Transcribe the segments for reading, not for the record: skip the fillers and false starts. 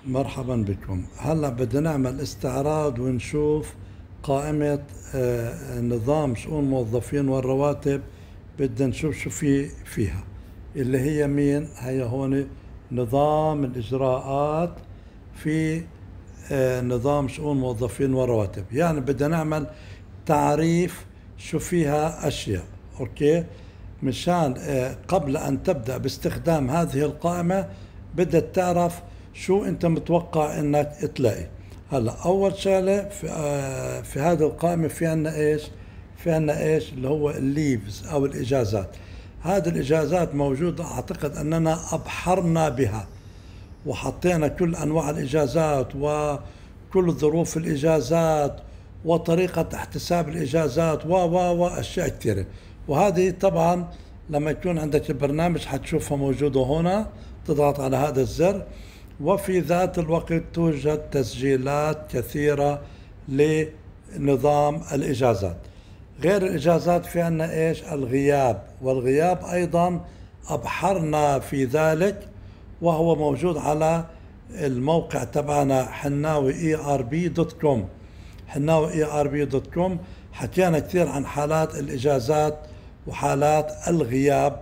مرحبا بكم. هلا بدنا نعمل استعراض ونشوف قائمة نظام شؤون الموظفين والرواتب. بدنا نشوف شو فيها، اللي هي مين؟ هي هون نظام الإجراءات في نظام شؤون الموظفين والرواتب. يعني بدنا نعمل تعريف شو فيها أشياء. أوكي، مشان قبل أن تبدأ باستخدام هذه القائمة بدك تعرف شو أنت متوقع أنك تلاقي. هلا أول شغلة في هذه القائمة في عنا إيش؟ في عنا إيش اللي هو الليفز أو الإجازات. هذه الإجازات موجودة، أعتقد أننا أبحرنا بها وحطينا كل أنواع الإجازات وكل ظروف الإجازات وطريقة احتساب الإجازات وأشياء كثيرة. وهذه طبعا لما يكون عندك البرنامج حتشوفها موجودة هنا، تضغط على هذا الزر. وفي ذات الوقت توجد تسجيلات كثيرة لنظام الإجازات. غير الإجازات في عنا إيش؟ الغياب، والغياب أيضا أبحرنا في ذلك، وهو موجود على الموقع تبعنا حناوي ERB.com. حناوي ERB.com حكينا كثير عن حالات الإجازات وحالات الغياب،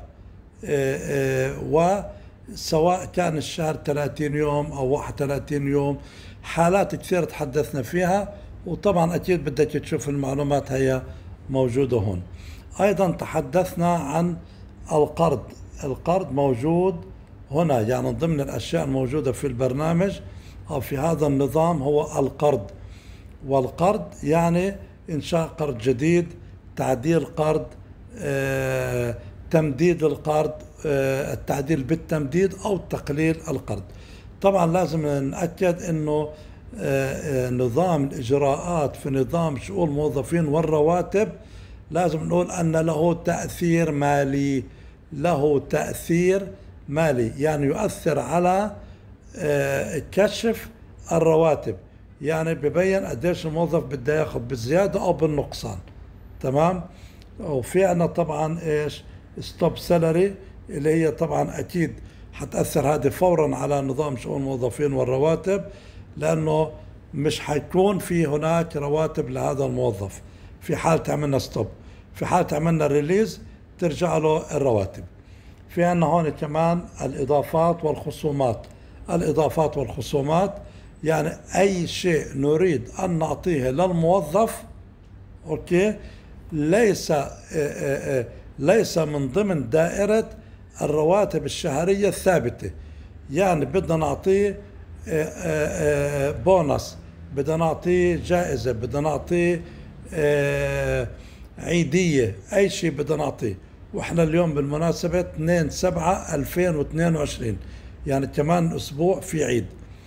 وسواء كان الشهر 30 يوم أو 31 يوم، حالات كثير تحدثنا فيها. وطبعا أكيد بدك تشوف المعلومات هي موجودة هون. أيضا تحدثنا عن القرض. القرض موجود هنا، يعني ضمن الأشياء الموجودة في البرنامج أو في هذا النظام هو القرض. والقرض يعني إنشاء قرض جديد، تعديل قرض، تمديد القرض، التعديل بالتمديد أو تقليل القرض. طبعا لازم نأكد أنه نظام الإجراءات في نظام شؤون الموظفين والرواتب لازم نقول أن له تأثير مالي. له تأثير مالي، يعني يؤثر على كشف الرواتب، يعني ببين قديش الموظف بده ياخذ بالزيادة أو بالنقصان. تمام. وفي عنا طبعا ايش؟ ستوب سالري، اللي هي طبعا اكيد حتأثر هذه فورا على نظام شؤون الموظفين والرواتب، لانه مش حيكون في هناك رواتب لهذا الموظف في حال عملنا ستوب. في حال عملنا ريليز ترجع له الرواتب. في عنا هون كمان الإضافات والخصومات. الإضافات والخصومات يعني أي شيء نريد أن نعطيه للموظف، أوكي، ليس من ضمن دائرة الرواتب الشهرية الثابتة. يعني بدنا نعطيه بونص، بدنا نعطيه جائزة، بدنا نعطيه عيدية، أي شيء بدنا نعطيه. وإحنا اليوم بالمناسبة 2/7/2022، يعني كمان أسبوع في عيد.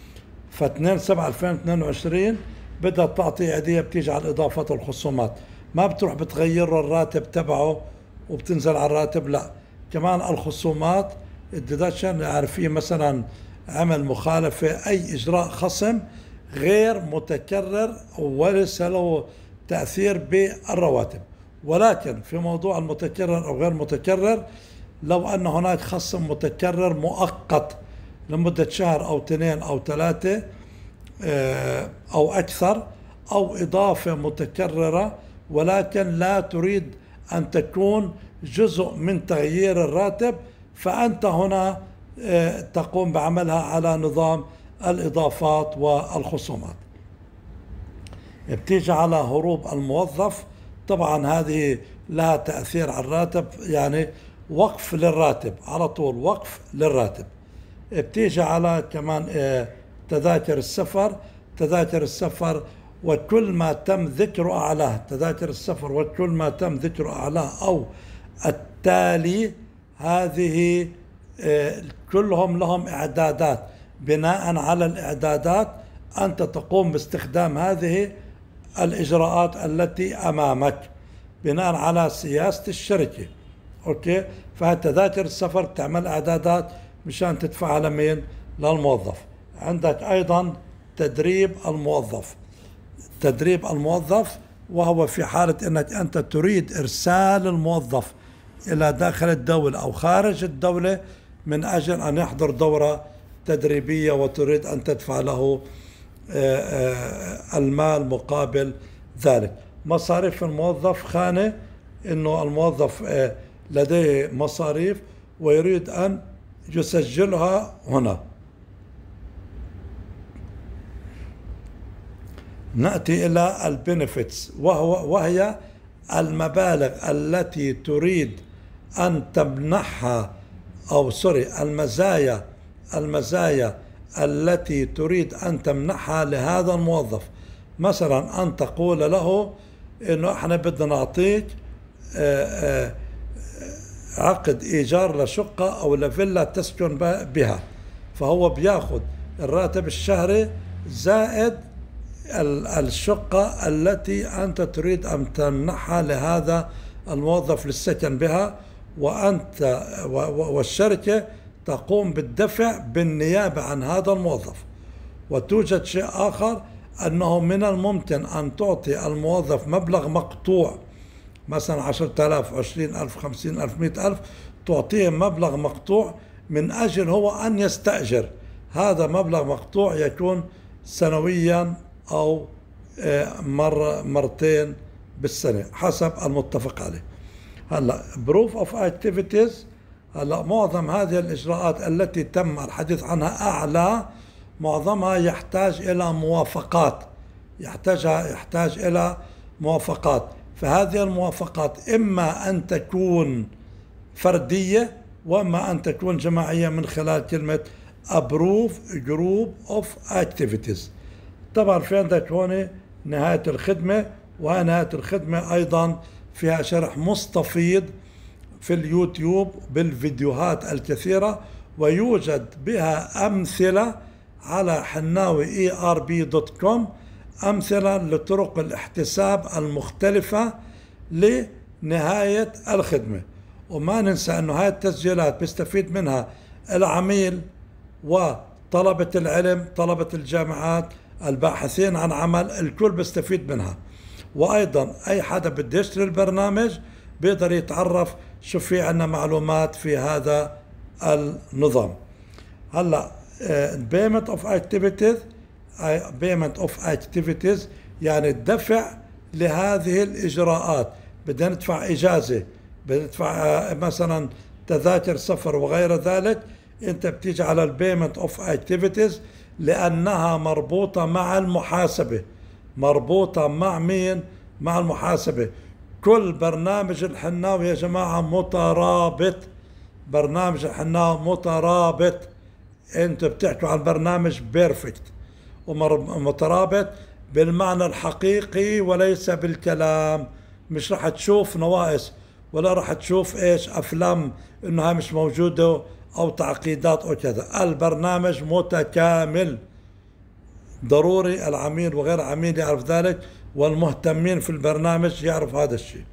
ف2/7/2022 بدها تعطي عيدية، بتيجي على الإضافات والخصومات، ما بتروح بتغير له الراتب تبعه وبتنزل على الراتب، لا. كمان الخصومات الديدكشن، يعني في مثلا عمل مخالفة، أي إجراء خصم غير متكرر وليس له تأثير بالرواتب. ولكن في موضوع المتكرر أو غير متكرر، لو أن هناك خصم متكرر مؤقت لمدة شهر أو 2 أو 3 أو أكثر، أو إضافة متكررة ولكن لا تريد أن تكون جزء من تغيير الراتب، فأنت هنا تقوم بعملها على نظام الإضافات والخصومات. بتيجي على هروب الموظف، طبعا هذه لها تأثير على الراتب، يعني وقف للراتب على طول، وقف للراتب. بتيجي على كمان تذاكر السفر. تذاكر السفر وكل ما تم ذكر أعلاه، تذاكر السفر وكل ما تم ذكر أعلاه أو التالي، هذه كلهم لهم إعدادات. بناء على الإعدادات أنت تقوم باستخدام هذه الإجراءات التي أمامك بناء على سياسة الشركة. أوكي، فهالتذاكر السفر بتعمل إعدادات مشان تدفعها لمين؟ للموظف. عندك أيضا تدريب الموظف. تدريب الموظف وهو في حالة أنك أنت تريد إرسال الموظف إلى داخل الدولة أو خارج الدولة من أجل أن يحضر دورة تدريبية وتريد أن تدفع له المال مقابل ذلك. مصاريف الموظف خانة إنه الموظف لديه مصاريف ويريد أن يسجلها هنا. نأتي إلى البنفيتس، وهي المبالغ التي تريد أن تمنحها، أو المزايا التي تريد أن تمنحها لهذا الموظف. مثلا أن تقول له إنه إحنا بدنا نعطيك عقد إيجار لشقة أو لفيلا تسكن بها، فهو بياخذ الراتب الشهري زائد الشقة التي أنت تريد أن تمنحها لهذا الموظف للسكن بها، وأنت والشركة تقوم بالدفع بالنيابة عن هذا الموظف. وتوجد شيء آخر، أنه من الممكن أن تعطي الموظف مبلغ مقطوع، مثلا 10,000 20,000 50,000 100,000، تعطيه مبلغ مقطوع من أجل هو أن يستأجر. هذا مبلغ مقطوع يكون سنويا أو مرتين بالسنة حسب المتفق عليه. هلا proof of activities، هلا معظم هذه الإجراءات التي تم الحديث عنها أعلى، معظمها يحتاج إلى موافقات، يحتاج إلى موافقات. فهذه الموافقات إما أن تكون فردية وإما أن تكون جماعية من خلال كلمة approve group of activities. طبعا في عندك هون نهاية الخدمة، ونهاية الخدمة أيضا فيها شرح مستفيض في اليوتيوب بالفيديوهات الكثيرة، ويوجد بها أمثلة على حناوي ERB.com، أمثلة لطرق الاحتساب المختلفة لنهاية الخدمة. وما ننسى أنه هذه التسجيلات بيستفيد منها العميل وطلبة العلم، طلبة الجامعات، الباحثين عن عمل، الكل بيستفيد منها. وأيضا أي حدا بده يشتري البرنامج بيقدر يتعرف شو في عنا معلومات في هذا النظام. هلا payment of activities يعني الدفع لهذه الإجراءات. بدنا ندفع إجازة، بدنا ندفع مثلا تذاكر سفر وغير ذلك، أنت بتيجي على البيمنت اوف activities لأنها مربوطة مع المحاسبة. مربوطة مع مين؟ مع المحاسبة. كل برنامج الحناوي يا جماعة مترابط، برنامج الحناوي مترابط. انتوا بتحكوا عن برنامج بيرفكت، ومترابط بالمعنى الحقيقي وليس بالكلام. مش رح تشوف نواقص ولا رح تشوف ايش افلام انها مش موجودة او تعقيدات او كذا. البرنامج متكامل. ضروري العميل وغير عميل يعرف ذلك، والمهتمين في البرنامج يعرف هذا الشيء.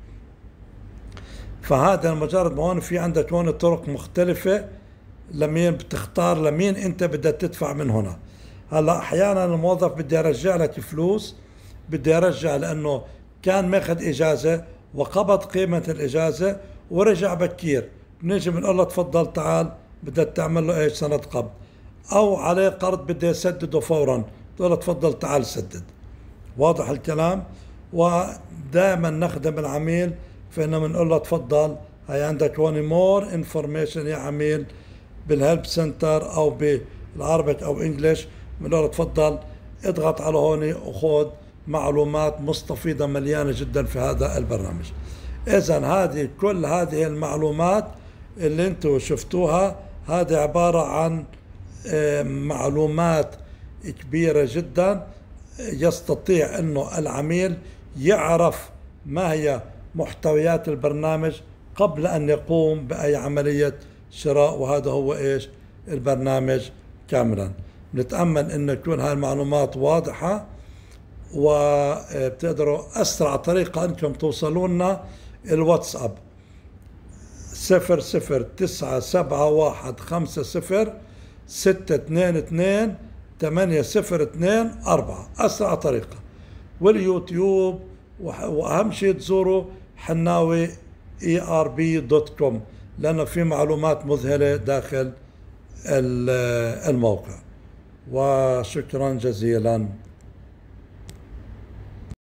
فهذا مجرد ما هون في عندك هون طرق مختلفة لمين بتختار، لمين انت بدك تدفع من هنا. هلا احيانا الموظف بدي ارجع لك فلوس، بدي ارجع لانه كان ماخذ اجازة وقبض قيمة الاجازة ورجع بكير، بنيجي بنقول له تفضل تعال بدك تعمل له ايش؟ سند قبض. او عليه قرض بدي يسدده فورا، تقول له تفضل تعال سدد. واضح الكلام؟ ودائما نخدم العميل، فإنه بنقول له تفضل هي عندك هون مور انفورميشن يا عميل بالهيلب سنتر او بالعربي او انجلش، بنقول له تفضل اضغط على هون وخذ معلومات مستفيضة مليانة جدا في هذا البرنامج. اذا كل هذه المعلومات اللي انتم شفتوها هذه عبارة عن معلومات كبيرة جدا، يستطيع انه العميل يعرف ما هي محتويات البرنامج قبل ان يقوم باي عملية شراء. وهذا هو ايش؟ البرنامج كاملا. نتأمل ان تكون هاي المعلومات واضحة، وبتقدروا اسرع طريقة انتم توصلوا لنا الواتساب 007150622802 اسرع طريقة. واليوتيوب، واهم شيء تزوروا حناوي ERB.com لانه في معلومات مذهلة داخل الموقع. وشكرا جزيلا.